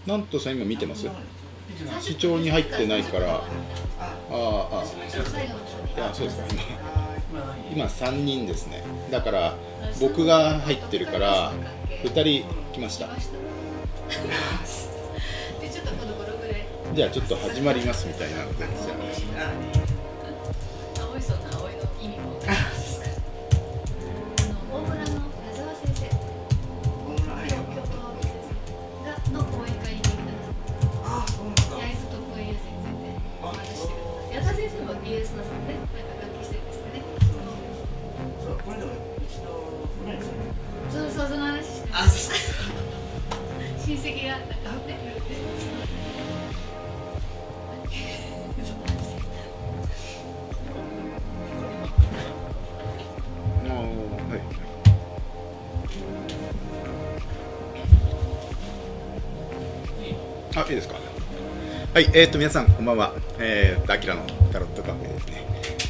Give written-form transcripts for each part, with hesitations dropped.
なんとさん今見てます？視聴に入ってないから、いや、そうですか、今3人ですね。だから僕が入ってるから2人来ました。じゃあちょっと始まりますみたいなので、じゃあ親戚がなんかね。 あ、いいですか。はい、皆さんこんばんは。アキラのタロットカフェですね。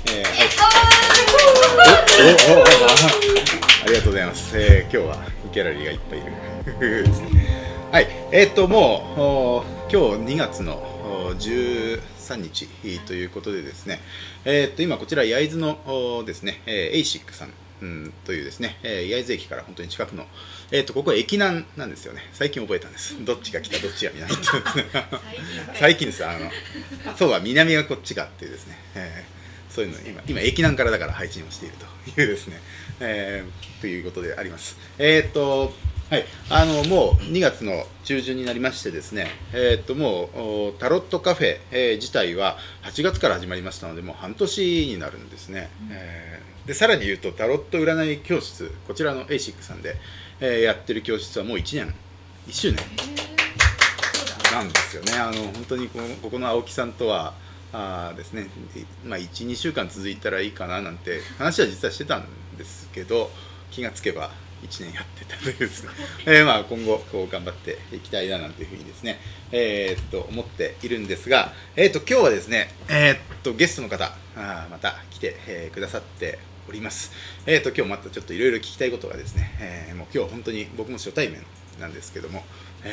ありがとうございます。今日はギャラリーがいっぱいいるですね。はい、もう今日2月の13日ということでですね、今こちら焼津のですね、エイシックさんというですね、焼津駅から本当に近くの、ここは駅南なんですよね。最近覚えたんです。どっちが北どっちが南って最近です。そうは南がこっちかっていうですね、そういうの今駅南からだから配信をしているというですね、ということであります。はい、もう2月の中旬になりましてですね、もうタロットカフェ、自体は8月から始まりましたので、もう半年になるんですね。でさらに言うと、タロット占い教室、こちらの ASIC さんで、やってる教室はもう1周年なんですよね。本当にここの青木さんとはですね、1、2週間続いたらいいかななんて話は実はしてたんですけど、気がつけば1年やってたというですね、今後こう頑張っていきたいななんていうふうにですね、思っているんですが、今日はですね、ゲストの方また来て、くださっております。今日またちょっといろいろ聞きたいことがですね、もう今日本当に僕も初対面なんですけども、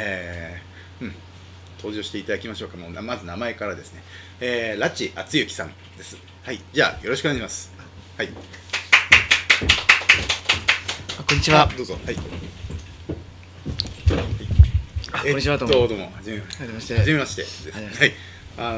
登場していただきましょうか。もうまず名前からですね、拉致敦之さんです。はい、じゃあよろしくお願いします。はい。 こんにちは。 どうぞ。はい。 こんにちは。どうも。はじめましてです。はい。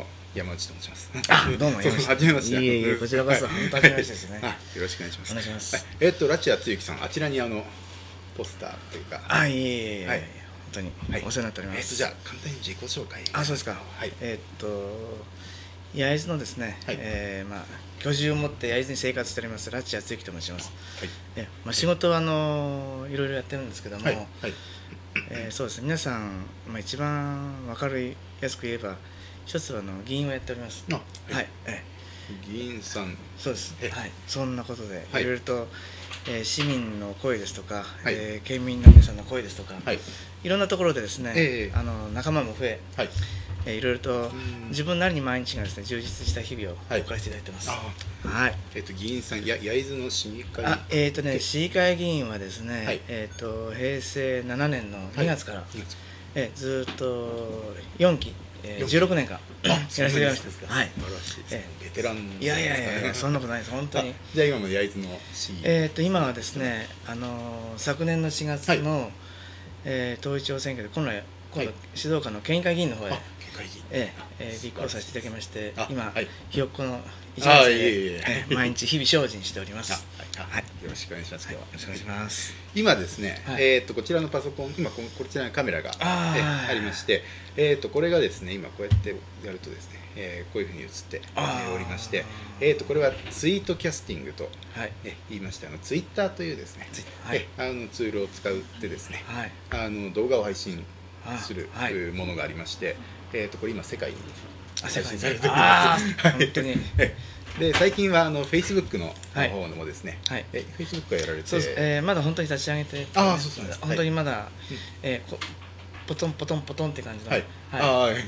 山内と申します。 どうも。 はじめまして。 いえ、こちらこそ本当はじめましてですね。 よろしくお願いします。 お願いします。 拉致敦之さん、あちらにポスターというか。 いえ。はい。本当にお世話になっております。 じゃあ簡単に自己紹介。 そうですか。はい。焼津のですね、居住を持って焼津に生活しております拉致敦之と申します。仕事はいろいろやってるんですけども、そうですね、皆さん一番分かりやすく言えば一つは議員をやっております。はい。 議員さん。 そうです。はい。そんなことでいろいろと市民の声ですとか、県民の皆さんの声ですとか、いろんなところでですね、仲間も増え、いろいろと自分なりに毎日がですね充実した日々を送らせていただいてます。はい。 議員さん、焼津の市議会。 市議会議員はですね、平成7年の2月からずっと4期16年間やらせていただきました。はい。 ベテラン。 いやそんなことないです本当に。 じゃあ今の焼津の市議。 今はですね、昨年の4月の統一地方選挙で今度静岡の県議会議員の方へ立候補させていただきまして、今ひよっこの一番で毎日日々精進しております。 はい、よろしくお願いします。 よろしくお願いします。 今ですね、こちらのパソコン、今こちらにカメラがありまして、これがですね、今こうやってやるとですね、こういうふうに映っておりまして、これはツイートキャスティングと言いまして、ツイッターというですね、ツールを使ってですね、動画を配信するものがありまして、これ今世界に配信されております。 本当に。 で最近はFacebook の方もですね、Facebook がやられて、 まだ本当に立ち上げて、本当にまだポトンポトンポトンって感じの、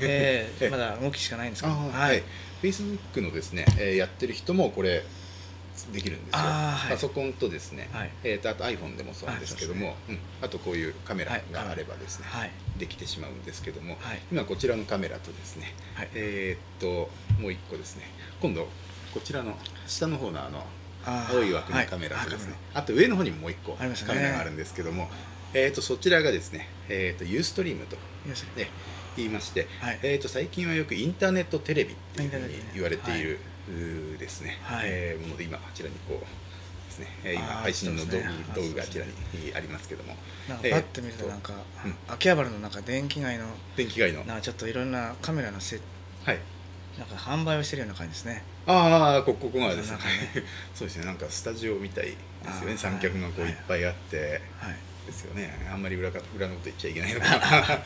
まだ動きしかないんですけど、 Facebook のですねやってる人もこれできるんですよ。 はい、 パソコンとですね、 はい、 あと iPhone でもそうなんですけども、あとこういうカメラがあればですね、 はい、 できてしまうんですけども、 はい、 今こちらのカメラとですね、 はい、 もう一個ですね、今度こちらの下の方の青い枠のカメラとですね、あと上の方にももう一個カメラがあるんですけども、そちらがですね、ユーストリームと、ね、言いまして、最近はよくインターネットテレビっていうふうに言われているですね、もので、今あちらにこうですね、今配信の道具があちらにありますけども、 なんかパッと見るとなんか秋葉原の中電気街のなんかちょっといろんなカメラのなんか販売をしてるような感じですね。 ああ、ここがですねそうですね、なんかスタジオみたいですよね。三脚がこういっぱいあってですよね。あんまり裏のこと言っちゃいけないのかな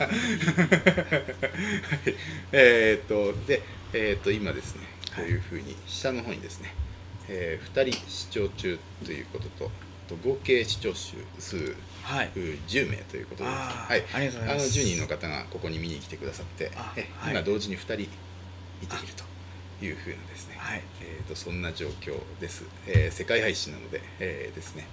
で今ですね、こういうふうに下の方にですね、2人視聴中ということと、合計視聴数10名ということでですね、10人の方がここに見に来てくださって、今同時に2人見ているというふうなですね、そんな状況です。世界配信なので、ですね、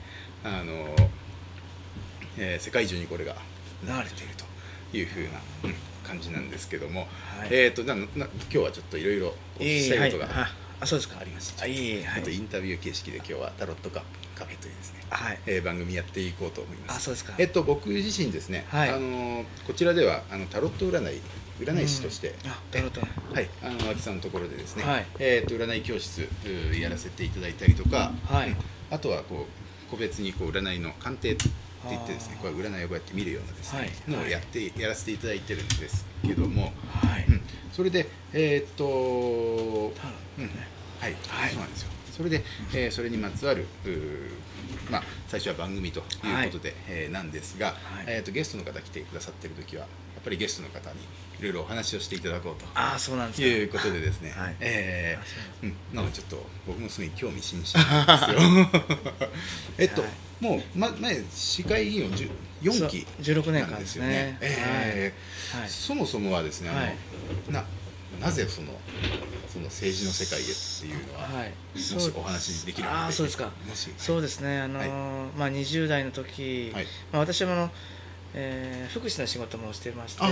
世界中にこれが流れているというふうな感じなんですけども、今日はちょっといろいろお聞きしたいことがありまして、あとインタビュー形式で今日はタロットカフェというですね、番組やっていこうと思います。僕自身ですね、こちらではタロット占い師として青木さんのところでですね、占い教室やらせていただいたりとか、あとはこう個別にこう占いの鑑定って言ってですね、これ占いをこうやって見るようなですねのをやらせていただいてるんですけども、それでそうなんですよ。それでそれにまつわる最初は番組ということでなんですが、ゲストの方来てくださってる時はやっぱりゲストの方にいろいろお話をしていただこうということでですね、なのでちょっと僕もすごい興味津々なんですよ。もう前市会議員を4期 16年間ですね。 そもそもはですね、なぜその政治の世界へっていうのは、もしお話できるので。 そうですね、20代の時、私は福祉の仕事もしてまして、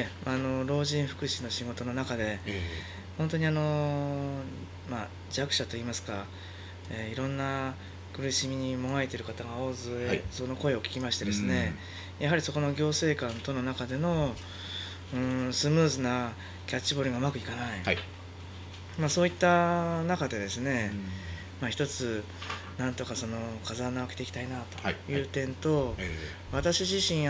老人福祉の仕事の中で本当に弱者といいますか、いろんな苦しみにもがいている方が大勢その声を聞きましてですね、やはりそこの行政官との中でのスムーズなキャッチボールがうまくいかない、そういった中でですね、一つなんとかその風穴を開けていきたいなという点と、私自身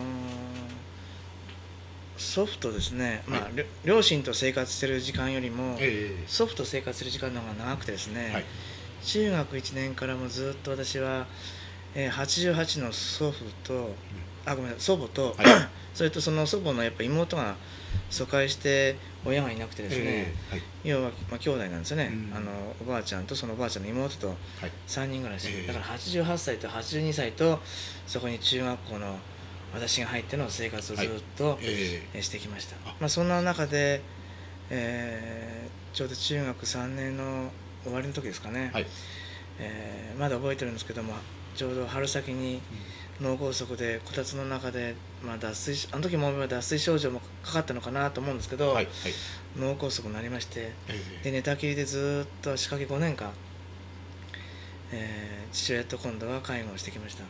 祖父とですね、両親と生活している時間よりも祖父と生活する時間の方が長くてですね、中学1年からもずっと私は88の祖父と祖母とそれとその祖母のやっぱ妹が疎開して親がいなくてですね、要は兄弟なんですよね、おばあちゃんとそのおばあちゃんの妹と3人暮らし、だから88歳と82歳とそこに中学校の私が入っての生活をずっとしてきました。そんな中でちょうど中学3年の終わりの時ですかね、まだ覚えてるんですけども、ちょうど春先に脳梗塞でこたつの中で、脱水、あの時も脱水症状もかかったのかなと思うんですけど、脳梗塞になりまして、で寝たきりでずっと足掛け5年間、父親と今度は介護をしてきました。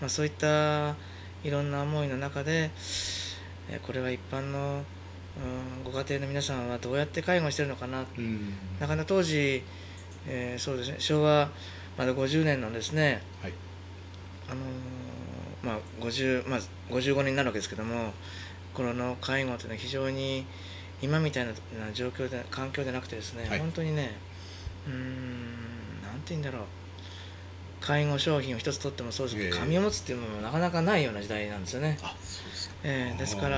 そういったいろんな思いの中で、これは一般のご家庭の皆さんはどうやって介護してるのかな、なかなか当時、そうですね、昭和まだ50年のですね、55年になるわけですけども、この介護というのは非常に今みたいな状況で環境でなくてですね、本当にね、なんて言うんだろう、介護商品を一つ取ってもそうですけど、紙おむつっていうのもなかなかないような時代なんですよね。ですから、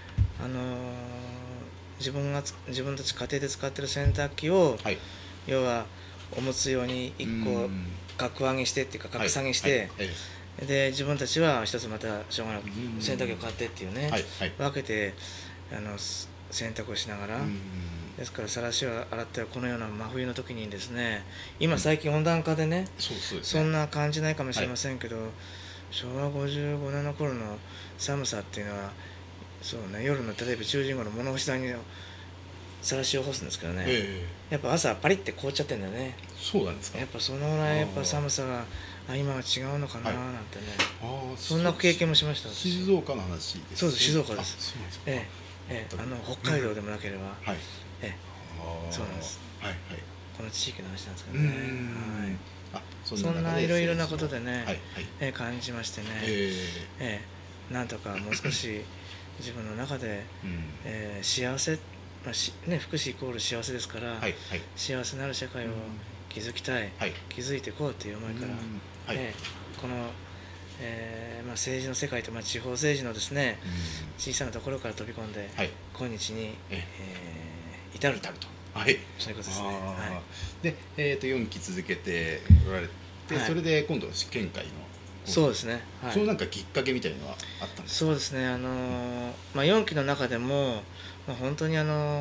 自分たち家庭で使ってる洗濯機を、要はおむつ用に1個格上げしてっていうか格下げして、で自分たちは一つまたしょうがなく洗濯機を買ってっていうね、分けて洗濯をしながら、 ですから晒しを洗ってはこのような真冬の時にですね、今最近温暖化でね、そんな感じないかもしれませんけど、昭和55年の頃の寒さっていうのはそうね、夜の例えば10時頃物干し台に晒しを干すんですけどね、やっぱ朝パリって凍っちゃってんだよね。 そうなんですか。 やっぱそのぐらいやっぱ寒さが今は違うのかななんてね、そんな経験もしました。 静岡の話です。 そうです、静岡です。北海道でもなければ、そうなんです。この地域の話なんですけどね。そんないろいろなことでね、感じましてね、なんとかもう少し自分の中で幸せ、福祉イコール幸せですから、幸せなる社会を築きたい、築いていこうという思いから、この政治の世界と地方政治のですね、小さなところから飛び込んで、今日に至ると、そういうことですね。 で、4期続けておられて、それで今度試験会の、 そうですね、 そのなんかきっかけみたいのはあったんですか。 そうですね、4期の中でも本当に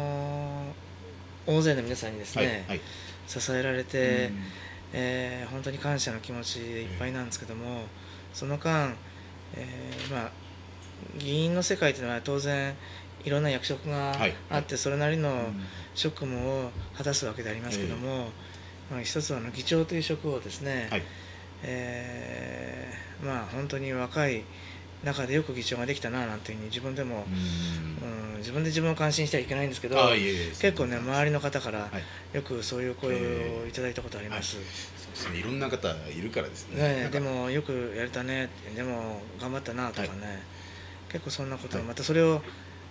大勢の皆さんにですね、支えられて、本当に感謝の気持ちでいっぱいなんですけども、その間、議員の世界というのは当然いろんな役職があって、それなりの職務を果たすわけでありますけども、一つは議長という職をですね、本当に若い中でよく議長ができたななんていうふうに自分でも、自分で自分を感心してはいけないんですけど、結構ね、周りの方からよくそういう声をいただいたことあります。 そうですね、いろんな方いるからですね。 でもよくやれたね、でも頑張ったなとかね、結構そんなことを、またそれを、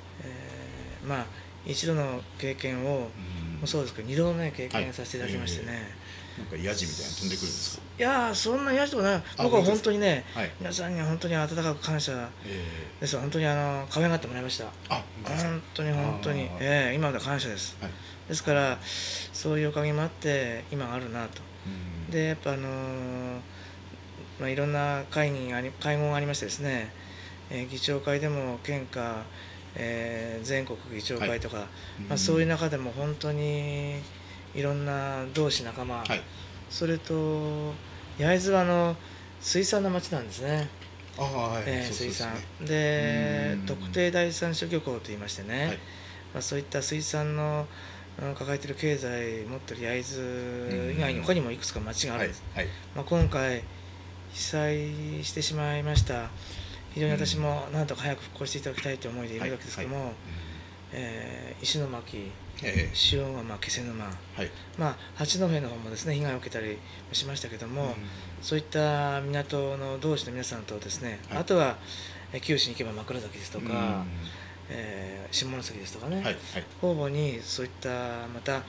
一度の経験をもそうですけど、二度のね経験させていただきましてね。 なんかヤジみたいなの飛んでくるんですか。 いやそんなヤジとかない。僕は本当にね、皆さんには本当に温かく感謝です。本当に可愛がってもらいました。本当に本当に、今まで感謝です。ですからそういうおかげもあって今があるなと。でやっぱいろんな会合がありましてですね、議長会でも県下、全国議長会とか、そういう中でも本当にいろんな同志仲間、それと焼津は水産の町なんですね。水産で特定第三種漁港といいましてね、そういった水産の抱えている経済を持っている焼津以外に他にもいくつか町があるんです。今回被災してしまいました。非常に私もなんとか早く復興していただきたいという思いでいるわけですけども、石巻、塩釜、気仙沼、八戸の方もですね被害を受けたりしましたけども、そういった港の同士の皆さんとですね、あとは九州に行けば枕崎ですとか、下関ですとかね、方々にそういったまた、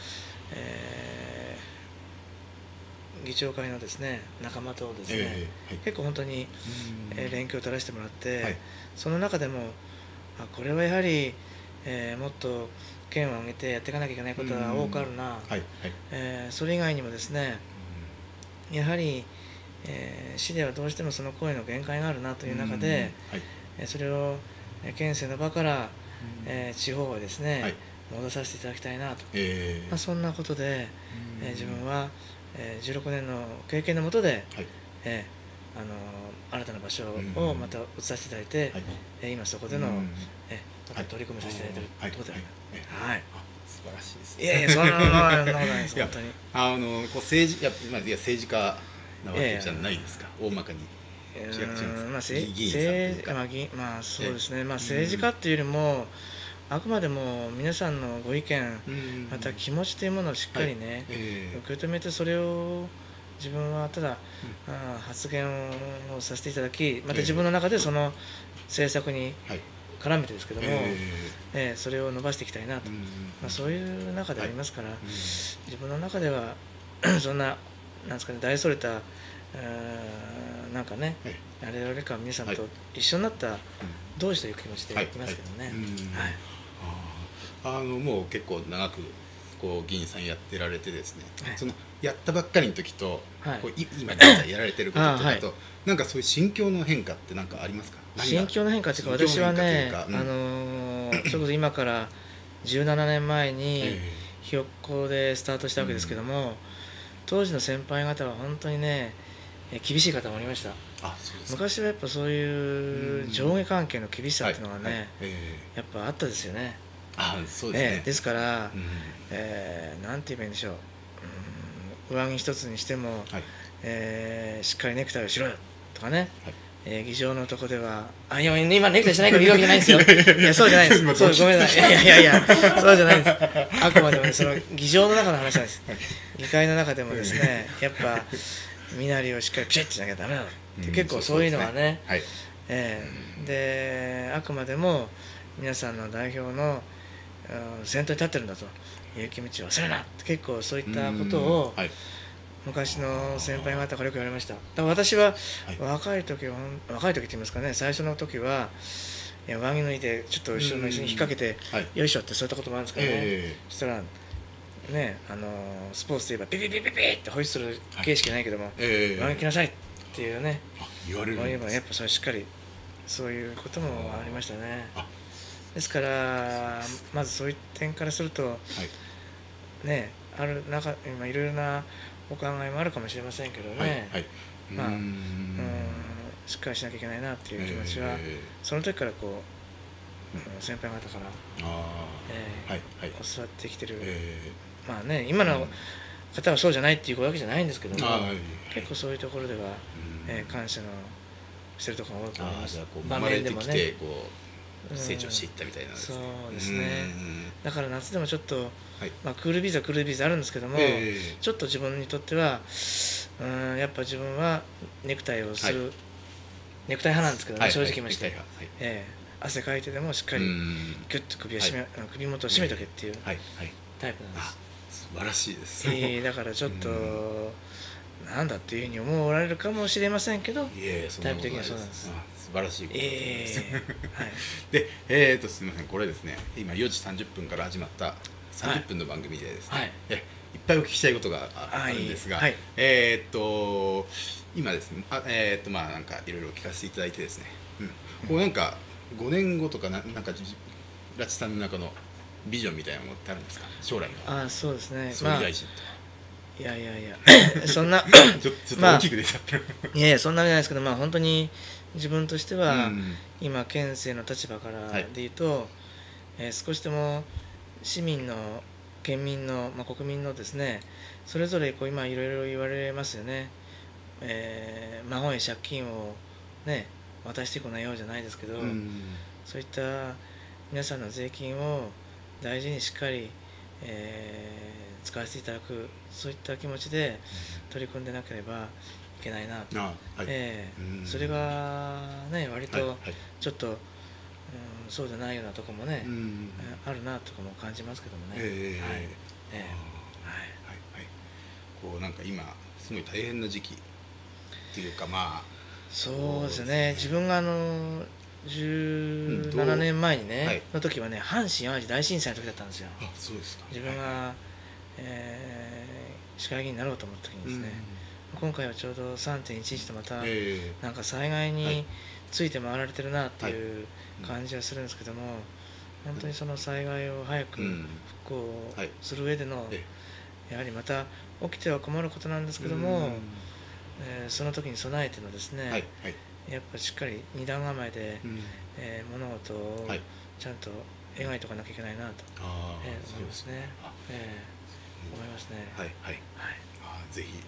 議長会のですね仲間とですね、結構本当に連携を取らせてもらって、その中でもこれはやはりもっと県を挙げてやっていかなきゃいけないことが多くあるな、それ以外にもですね、やはり市ではどうしてもその声の限界があるなという中で、それを県政の場から地方へですね戻させていただきたいなと、そんなことで自分は16年の経験のもとで新たな場所をまた移させていただいて、今そこでの取り組みさせていただいているところであります。 素晴らしいです。 いやいや、そんなことないです。本当に政治家なわけじゃないですか、大まかに。 そうですね、政治家っていうよりもあくまでも皆さんのご意見、また気持ちというものをしっかりね、受け止めて、それを自分はただ、発言をさせていただき、また自分の中でその政策に絡めてですけども、それを伸ばしていきたいなと、そういう中でありますから、自分の中ではそんな、なんですかね、大それたなんかね、あれよりか皆さんと一緒になった同志という気持ちでいますけどね。 もう結構長く議員さんやってられてですね、そのやったばっかりの時と、今やられてることとかと、なんかそういう心境の変化って何かありますか？ 心境の変化っていうか、私はね、それこそ今から17年前にひよっこでスタートしたわけですけども、当時の先輩方は本当にね厳しい方もおりました。昔はやっぱそういう上下関係の厳しさっていうのがね、やっぱあったですよね。 そうですね。 ですから、なんて言えばいいんでしょう、上着一つにしても、しっかりネクタイをしろよとかね、議場のとこでは、いや今ネクタイしてないから言うわけじゃないんですよ。いやそうじゃないです。そうごめんなさい。いやそうじゃないです。あくまでもねその議場の中の話なんです。議会の中でもですね、やっぱ身なりをしっかりピシッとしなきゃダメだって結構そういうのはね、であくまでも皆さんの代表の先頭に立ってるんだという気持ちを忘れなって結構そういったことを昔の先輩方からよく言われました。だから私は若い時って言いますかね、最初の時は上着脱いでちょっと後ろの椅子に引っ掛けてよいしょってそういったこともあるんですけどね、そしたらねスポーツで言えばピピピピピってホイッスル形式ないけども上着着なさいっていうね言われるんです。 やっぱそれしっかりそういうこともありましたね。ですからまずそういう点からするとねある中今いろいろなお考えもあるかもしれませんけどね、しっかりしなきゃいけないなっていう気持ちはその時からこう先輩方から教わってきてる、まあね今の方はそうじゃないっていうわけじゃないんですけども、結構そういうところでは感謝のしてるところが多いと思います。 場面でもね成長していったみたいな。 そうですね。だから夏でもちょっとクールビズはクールビズあるんですけども、ちょっと自分にとってはやっぱ自分はネクタイをするネクタイ派なんですけどね、正直言いまして、汗かいてでもしっかりギュッと首元を締めとけっていうタイプなんです。 素晴らしいです。 だからちょっとなんだっていうふうに思われるかもしれませんけど、タイプ的にはそうなんです。 素晴らしいことです。ですみません、これですね、今4時30分から始まった30分の番組でですね、いっぱいお聞きしたいことがあるんですが、今ですね、なんかいろいろ聞かせていただいてですね、こうなんか5年後とかなんか拉致さんの中のビジョンみたいなものってあるんですか、将来の。 そうですね。 総理大臣と。 いやそんなちょっと大きく出ちゃってる。 いやそんなわけないですけど、本当に自分としては今県政の立場からで言うと、少しでも市民の県民の、国民のですね、それぞれこう今いろいろ言われますよね、孫へ借金をね渡してこないようじゃないですけど、そういった皆さんの税金を大事にしっかり、使わせていただく、そういった気持ちで取り組んでなければいけないなと、それがね割とちょっと、そうじゃないようなところもね、あるなとかも感じますけどもね。 こうなんか今すごい大変な時期っていうか、 そうですね。自分が17年前にね、の時はね、阪神・淡路大震災の時だったんですよ。 そうですか。 自分が市会議員になろうと思った時にですね、今回はちょうど 3.11 とまたなんか災害について回られてるなっていう感じはするんですけども、本当にその災害を早く復興する上でのやはりまた起きては困ることなんですけども、その時に備えてのですね、やっぱしっかり二段構えで物事をちゃんと描いておかなきゃいけないなと思いますね。思いますね。 ぜひ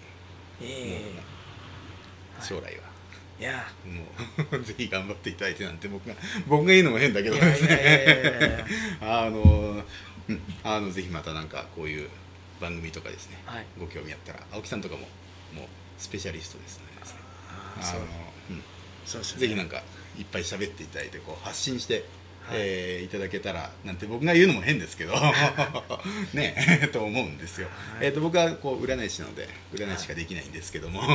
将来はいやもうぜひ頑張っていただいてなんて僕が言うのも変だけどですね、ぜひまたなんかこういう番組とかですね、ご興味あったら青木さんとかもうスペシャリストですので、ぜひなんかいっぱい喋っていただいてこう発信していただけたらなんて僕が言うのも変ですけどねと思うんですよ。僕はこう占い師なので占いしかできないんですけども、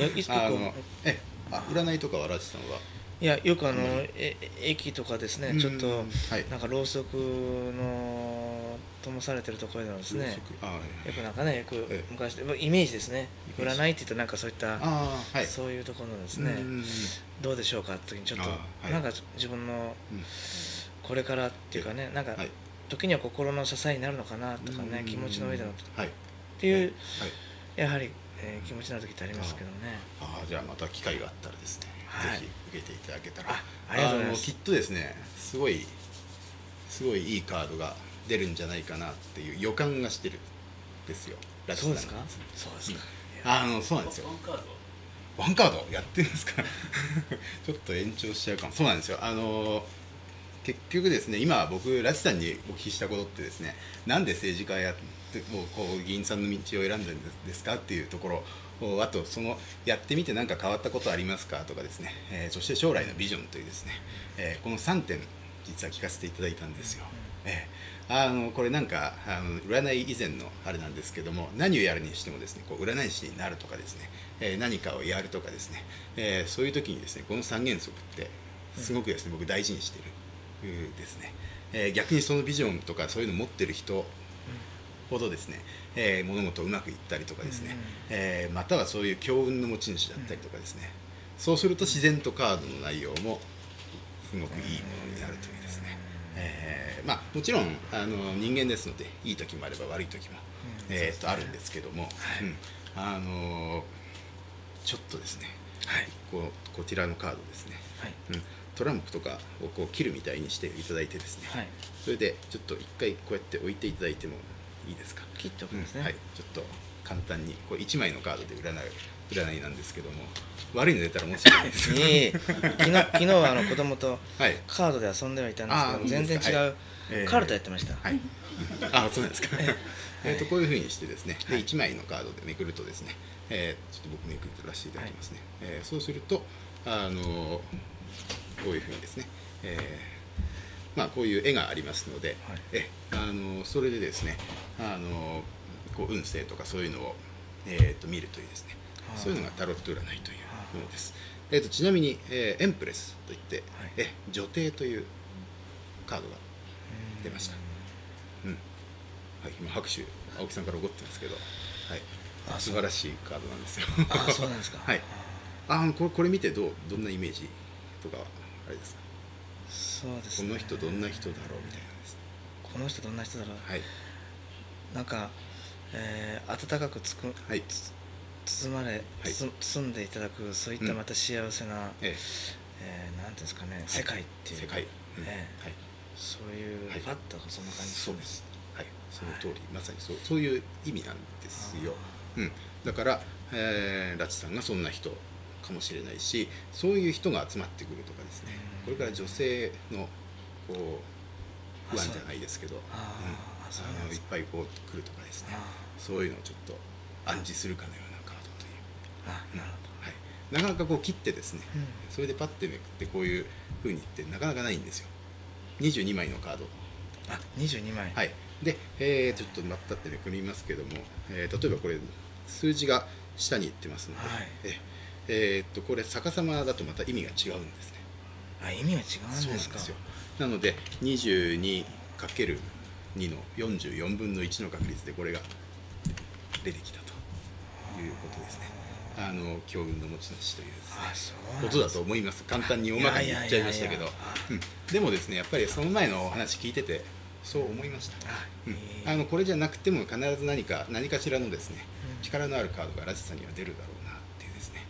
占いとかはラチさんは？ いやよく駅とかですね、ちょっとなんかろうそくの灯されてるところでのですね、よくなんかね、よく昔イメージですね、占いって言うとなんかそういったそういうところのですね、どうでしょうかって時にちょっとなんか自分のこれからっていうかね、なんか時には心の支えになるのかなとかね、気持ちの上でのっていう、やはり、気持ちの時ってありますけどね。 じゃあまた機会があったらですね、ぜひ受けていただけたら、 ありがとうございます。 きっとですね、すごいいいカードが出るんじゃないかなっていう予感がしてるんですよ。 そうですか。そうですか。 そうなんですよ。ワンカードやってるんですかちょっと延長しちゃうかも。そうなんですよ。結局ですね、今僕ラチさんにお聞きしたことってですね、なんで政治家やってもうこう議員さんの道を選んだんですかっていうところ、あとそのやってみて何か変わったことありますかとかですね、そして将来のビジョンというですね、この3点実は聞かせていただいたんですよ。これなんか占い以前のあれなんですけども、何をやるにしてもですね、こう占い師になるとかですね、何かをやるとかですね、そういう時にですね、この3原則ってすごくですね、僕大事にしてるですね、逆にそのビジョンとかそういうのを持ってる人ほどですね、物事うまくいったりとかですね、またはそういう強運の持ち主だったりとかですね、そうすると自然とカードの内容もすごくいいものになるというですね、もちろん人間ですのでいい時もあれば悪い時も、あるんですけども、ちょっとですね、こちらのカードですね、トランプとかをこう切るみたいにしていただいてですね、それでちょっと一回こうやって置いていただいてもいいですか。 切っておくんですね。 ちょっと簡単にこれ1枚のカードで占いなんですけども、悪いの出たら申し訳ないです。 昨日は子供とカードで遊んではいたんですけど、全然違うカルタやってました。 そうなんですか。こういうふうにしてですね、で1枚のカードでめくるとですね、ちょっと僕めくらせていただきますね。そうするとこういうふうにですね、こういう絵がありますので、それでですね、こう運勢とかそういうのを、見るというですね、そういうのがタロット占いというものです。ちなみに、エンプレスといって、女帝というカードが出ました。今拍手青木さんから起こってますけど、素晴らしいカードなんですよ。 そうなんですか。 これ見てどんなイメージとかあれですか。 そうですね、 この人どんな人だろうみたいなです。 この人どんな人だろう、なんか、温かく包まれ、包んでいただく、そういったまた幸せな、なんていうんですかね、世界っていう、そういうパッとそんな感じ。 そうです。その通り、まさにそういう意味なんですよ。だから、ラチさんがそんな人かもしれないし、そういう人が集まってくるとかですね、これから女性のこう不安じゃないですけど、いっぱいこう来るとかですね、そういうのをちょっと暗示するかのようなカードという。なかなかこう切ってですね、それでパッてめくってこういうふうにってなかなかないんですよ。22枚のカード。 22枚。 で、ちょっとまたってめくりますけども、例えばこれ数字が下にいってますので、これ逆さまだとまた意味が違うんですね。 意味が違うんですか。 なので 22×2 の44分の1の確率でこれが出てきたということですね。強運の持ち主ということだと思います。簡単に大まかに言っちゃいましたけど、でもですね、やっぱりその前のお話聞いててそう思いました。これじゃなくても必ず何かしらのですね、力のあるカードがラチさんには出るだろうなっていうですね。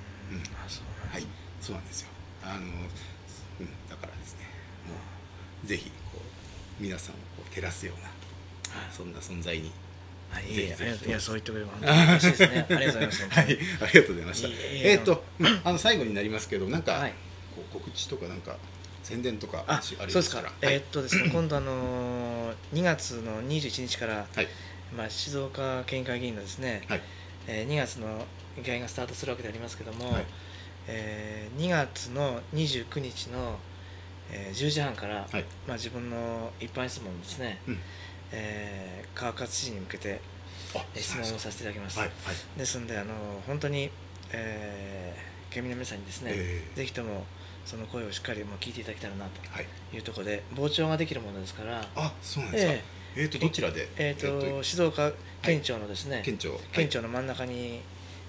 そうなんですよ。だからですね、もうぜひこう皆さんをこう照らすようなそんな存在に。 そう言ってくれれば嬉しいですね。ありがとうございます。 ありがとうございました。最後になりますけど、なんか告知とかなんか宣伝とかありますか。 ですね、今度2月の21日から、静岡県議会議員のですね、2月の議会がスタートするわけでありますけども、2月の29日の10時半から、自分の一般質問ですね、川勝知事に向けて質問をさせていただきます。ですので本当に、県民の皆さんにですね、ぜひともその声をしっかり聞いていただけたらなというところで、傍聴ができるものですから。 そうなんですか。どちらで？ 静岡県庁のですね、 県庁の真ん中に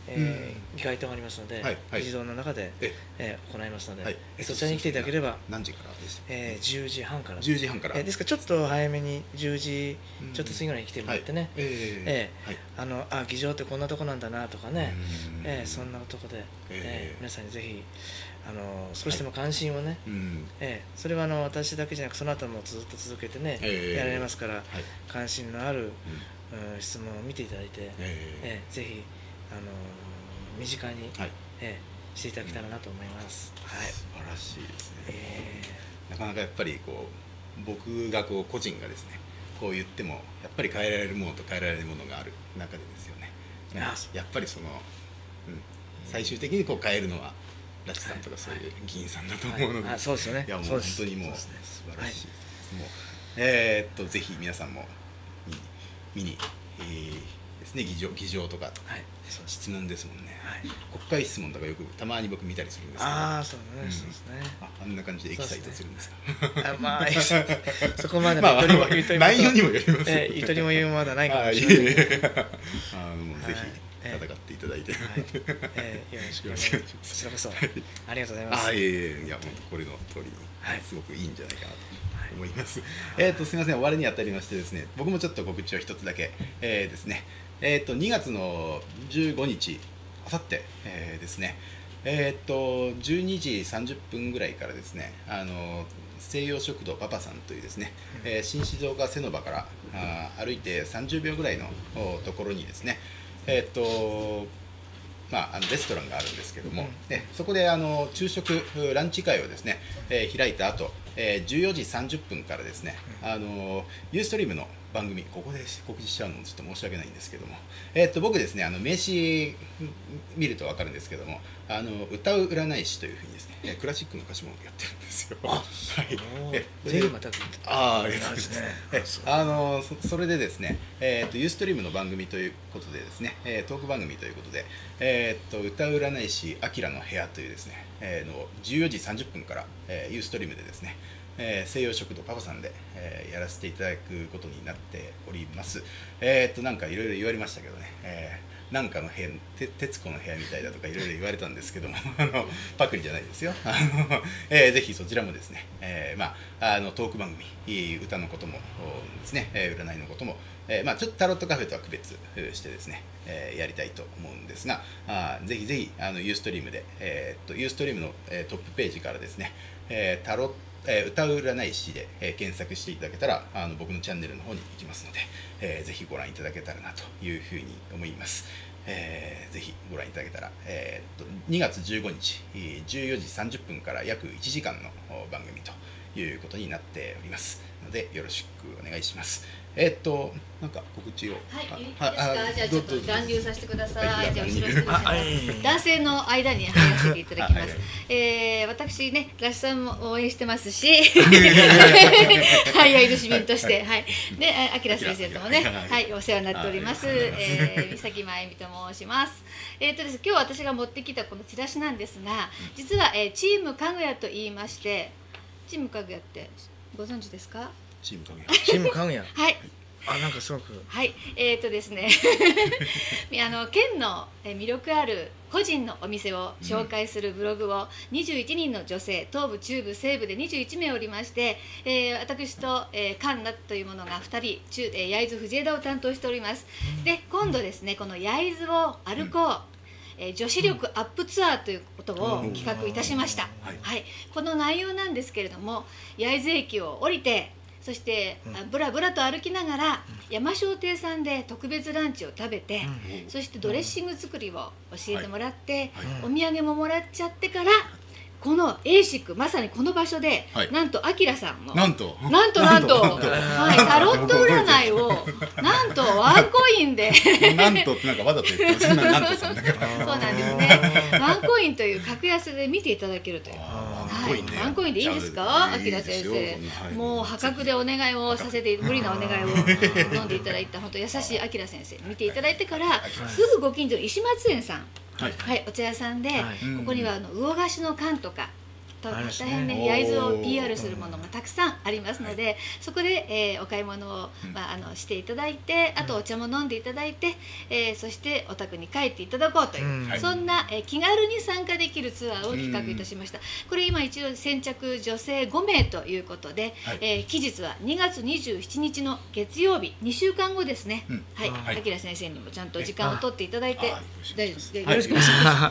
議会棟がありますので、議事堂の中で行いますので、そちらに来ていただければ。 何時からでした ？10時半から。 10時半から。 ですからちょっと早めに10時ちょっと過ぎぐらいに来てもらってね、議場ってこんなとこなんだなとかね、そんなとこで皆さんにぜひ少しでも関心をね、それは私だけじゃなくその後もずっと続けてねやられますから、関心のある質問を見ていただいて、ぜひ身近にしていただけたらなと思います。 素晴らしいですね。なかなかやっぱり僕が個人がですねこう言ってもやっぱり変えられるものと変えられないものがある中でですよね。やっぱり最終的に変えるのはラチさんとかそういう議員さんだと思うので、 そうですよね。 いやもう本当にもう素晴らしいです。もうぜひ皆さんも見にですね、議場とか質問ですもんね。国会質問とかよくたまに僕見たりするんですけど、 そうですね。 あんな感じでエキサイトするんですか。 そこまで内容にもよります。 ゆとりも言うまだないかもしれない。 もうぜひ戦っていただいて、よろしくお願いします。こちらこそありがとうございます。 いやもうこれの通りにすごくいいんじゃないかなと思います。すみません、終わりにあたりましてですね、僕もちょっと告知を一つだけですね。2月の15日、あさってですね、12時30分ぐらいからですね、西洋食堂パパさんというですね、新静岡瀬の場から歩いて30秒ぐらいのところにですね、レストランがあるんですけども、そこで昼食ランチ会をですね、開いた後、14時30分からですね、ユーストリームの番組、ここで告知しちゃうのもちょっと申し訳ないんですけども、僕ですね、名刺見ると分かるんですけども、歌う占い師というふうにですね、クラシックの歌手もやってるんですよ。 ぜひまたありがとうございます。それでですね、ユーストリームの番組ということでですね、トーク番組ということで、歌う占い師あきらの部屋というですね、の14時30分から、ユーストリームでですね、西洋食堂パパさんで、やらせていただくことになっております。なんかいろいろ言われましたけどね、なんかの部屋、徹子の部屋みたいだとかいろいろ言われたんですけどもパクリじゃないですよ。ぜひそちらもですね、トーク番組、歌のこともですね、占いのことも、ちょっとタロットカフェとは区別してですね、やりたいと思うんですが、ぜひぜひユーストリームで、ユーストリームの、トップページからですね、タロット歌う占い師で、検索していただけたら僕のチャンネルの方に行きますので、ぜひご覧いただけたらなというふうに思います。ぜひご覧いただけたら、2月15日14時30分から約1時間の番組ということになっておりますのでよろしくお願いします。なんか告知を。 はい、いいですか。じゃあちょっと乱入させてください。じゃあ後ろ失礼します。男性の間に入らせていただきます。私ね、ラシさんも応援してますし、はい、焼津市民として、はい。で、あきら先生ともね、はい、お世話になっております。三崎真由美と申します。ですね、今日私が持ってきたこのチラシなんですが、実はチームかぐやと言いまして、チームかぐやってご存知ですか？ チームかぐや。 チームかぐや。 はい。 なんかすごく。 はい、ですね県の魅力ある個人のお店を紹介するブログを21人の女性、東部、中部、西部で21名おりまして、私とカンナというものが2人、焼津藤枝を担当しております。で、今度ですね、この焼津を歩こう、女子力アップツアーということを企画いたしました。はい、この内容なんですけれども、焼津駅を降りて、そしてぶらぶらと歩きながら山商亭さんで特別ランチを食べて、そしてドレッシング作りを教えてもらって、お土産ももらっちゃってから、このエーシック、まさにこの場所で、なんとあきらさんのタロット占いをなんとワンコインでなんとってなんかわざと言ってなんとさんだけどそうなんですね。ワンコインという格安で見ていただけるという。ワンコインでいいですか、あきら先生。もう破格でお願いをさせて、無理なお願いを飲んでいただいた本当優しいあきら先生見ていただいてから、すぐご近所の石松園さん、はい、お茶屋さんで、ここには魚菓子の缶とか大変ね焼津を PR するものがたくさんありますので、そこで、お買い物を、していただいて、あとお茶も飲んでいただいて、そしてお宅に帰っていただこうという、そんな、気軽に参加できるツアーを企画いたしました。これ今一応先着女性5名ということで、期日は2月27日の月曜日、2週間後ですね。はい、明先生にもちゃんと時間を取っていただいて、大丈夫です。よろしくお願いします。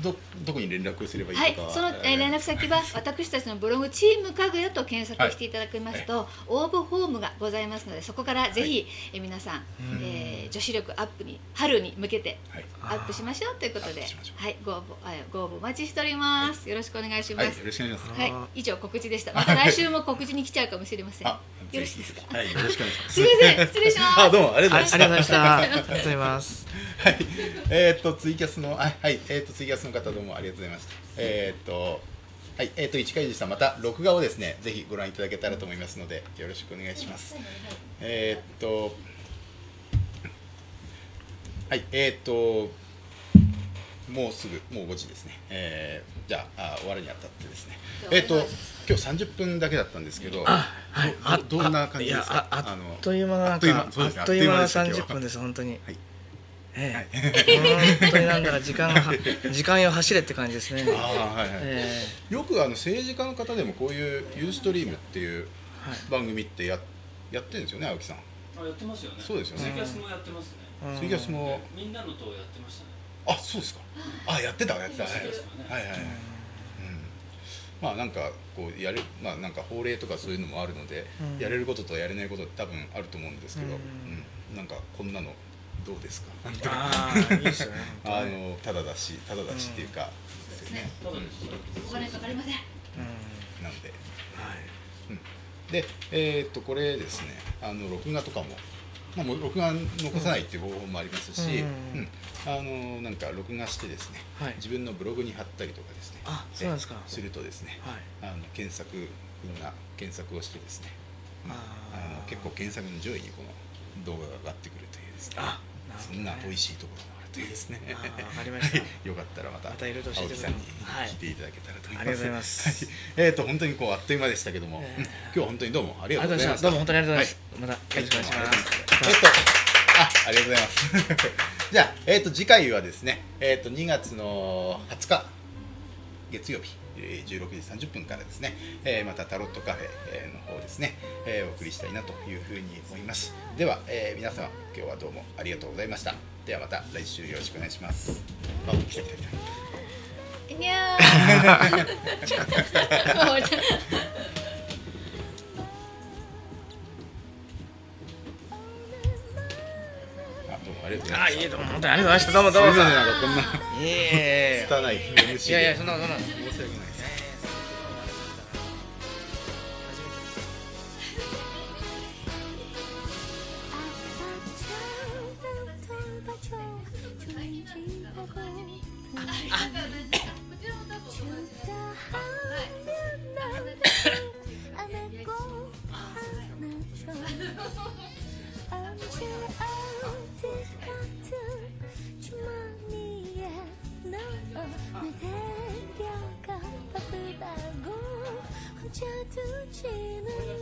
どこに連絡すればいいとか。 はい、その連絡先は私たちのブログチームかぐやと検索していただきますと、応募フォームがございますので、そこからぜひ皆さん女子力アップに春に向けてアップしましょうということで、はい、ご応募お待ちしております。よろしくお願いします。 よろしくお願いします。 はい、以上告知でした。また来週も告知に来ちゃうかもしれません。よろしいですか。 はい、よろしくお願いします。 すみません、失礼します。 どうもありがとうございました。 ありがとうございます。 はい、ツイキャスのツイキャスの方どうもありがとうございました。はい、市川裕二さん、また録画をですね、ぜひご覧いただけたらと思いますので、よろしくお願いします。はい、もうすぐ、もう5時ですね。じゃあ、終わるにあたってですね。今日30分だけだったんですけど、どんな感じですか。 あっという間な、あっという間な30分です、本当に。本当になんだか時間よ走れって感じですね。 よく政治家の方でもこういうユーストリームっていう番組ってやってるんですよね、青木さん。 やってますよね。 そうですよね。 ツイキャスもやってますね。 ツイキャスもみんなの党やってましたね。 あ、そうですか。あ、やってた。はいはいはい。まあなんかこうなんか法令とかそういうのもあるので、やれることとやれないことって多分あると思うんですけど、なんかこんなのどうですか。 いいですよね。 ただだしっていうかですよね。 お金かかりません。 なんで、でこれですね、録画とかも。もう録画残さないっていう方法もありますし、なんか録画してですね、自分のブログに貼ったりとかですね、するとですね、みんな検索をしてですね、結構検索の上位にこの動画が上がってくるというですね、そんな美味しいところもあるというですね。 わかりました。 よかったらまた青木さんに聞いていただけたらと思います。 ありがとうございます。 本当にあっという間でしたけども、今日は本当にどうもありがとうございました。 どうも本当にありがとうございます。またよろしくお願いします。 ありがとうございます。じゃあ次回はですね、2月の20日月曜日16時30分からですね、またタロットカフェの方ですね、お送りしたいなというふうに思います。では、皆様今日はどうもありがとうございました。ではまた来週よろしくお願いします。来た。 にゃいいどうも本当にありがとうございました。どうもすみません、なんかこんな拙い MC で。 いやそんな申し訳ないです。 jatuh cinta